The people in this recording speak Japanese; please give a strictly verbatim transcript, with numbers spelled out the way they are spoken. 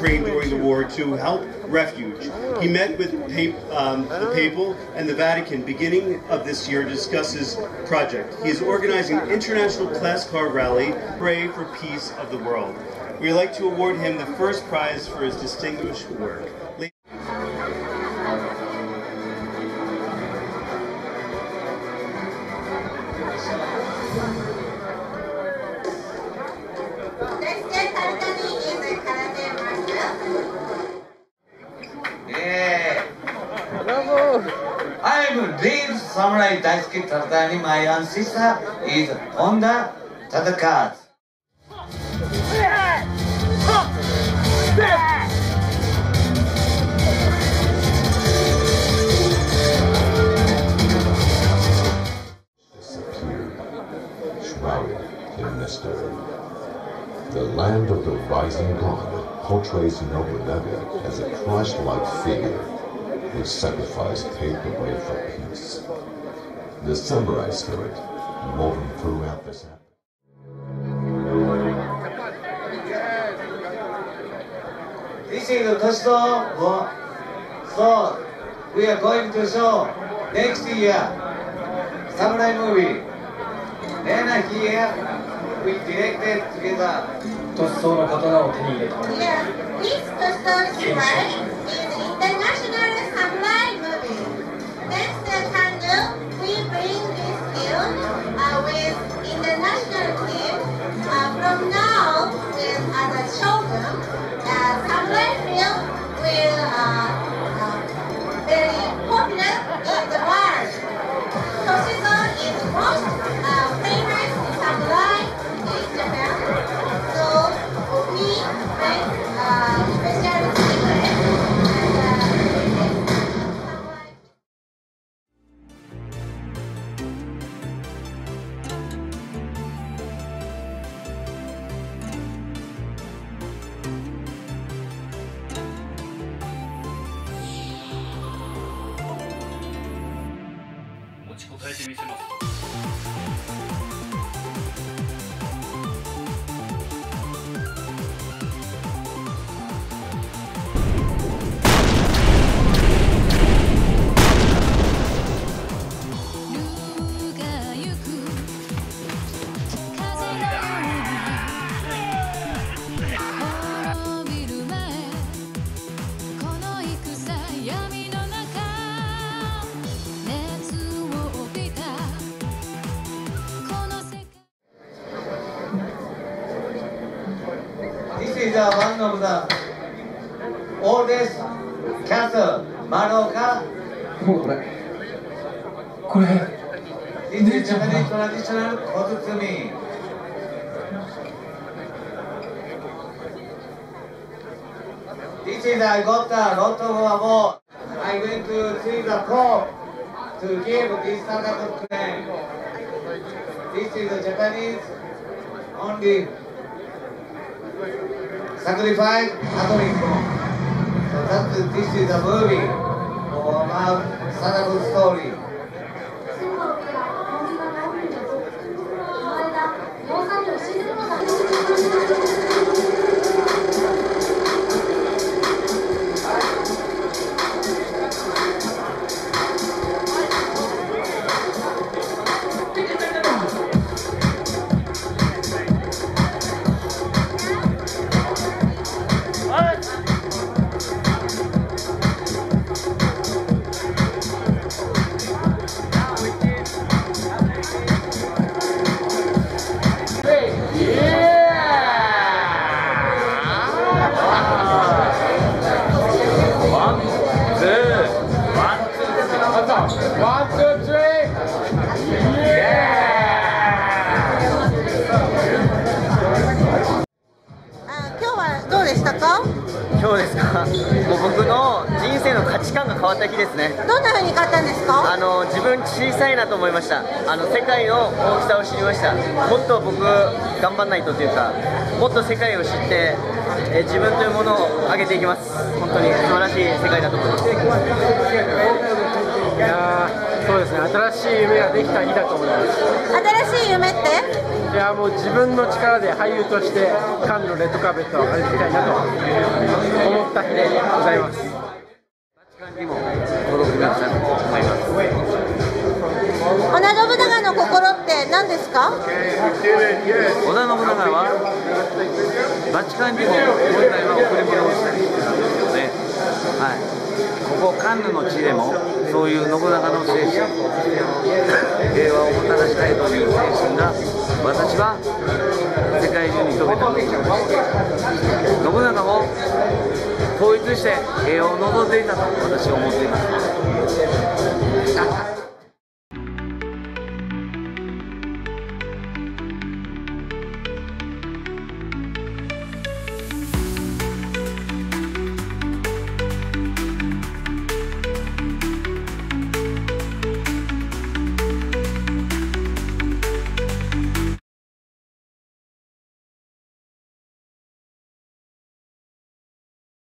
Ukraine during the war to help refuge. He met with um, the Papal and the Vatican beginning of this year to discuss his project. He is organizing an international class car rally, Pray for Peace of the World. We would like to award him the first prize for his distinguished work. I'm Real Samurai Daisuke Taratani. My ancestor is Honda Tadakazu. Disappeared, shrouded in mystery. The land of the rising god portrays Nobunaga as a Christ-like figure whose sacrifice paved the way for peace. The samurai spirit woven throughout this epic. This is the Toshito. So we are going to show next year samurai movie. Then here we directed together. Toshitoの刀を手に入れた。 Yeah, this Toshito samurai is international samurai movie. Thanks to Kanu, we bring this film uh, with international team. Uh, from now, with as a shogun, uh, samurai film will uh, uh, very popular in the world. Toshito is most uh, famous samurai in Japan. So we make uh, special secret and uh, samurai. 持ちこたえてみせます。 This is uh, one of the oldest castle, Maroka. これこれ This is Japanese traditional kotsumi. This is I got a lot of award. I went to see the Pope to give this kind of claim. This is a Japanese only sacrifice Catholic monk. So that this is a movie about Sadako story. 今日ですか。もう僕の人生の価値観が変わった日ですね。 どんな風に買ったんですか？ あの自分小さいなと思いました。あの世界の大きさを知りました。もっと僕頑張んないとというか、もっと世界を知って、え自分というものを上げていきます。本当に素晴らしい世界だと思います。 やー、そうですね、新しい夢ができた日だと思います。 新しい夢って？ いやもう自分の力で俳優としてカンヌのレッドカーペットを歩きたいなと思った日でございます。 にも登録がしたと思います。 織田信長の心って何ですか？ 織田信長はバチカンにも問題は贈り物をしたりしてたんですよね。はい、ここカンヌの地でもそういう信長の精神、平和をもたらしたいという精神が私は世界中に広げたと思います。信長も統一して平和を望んでいたと私は思っています。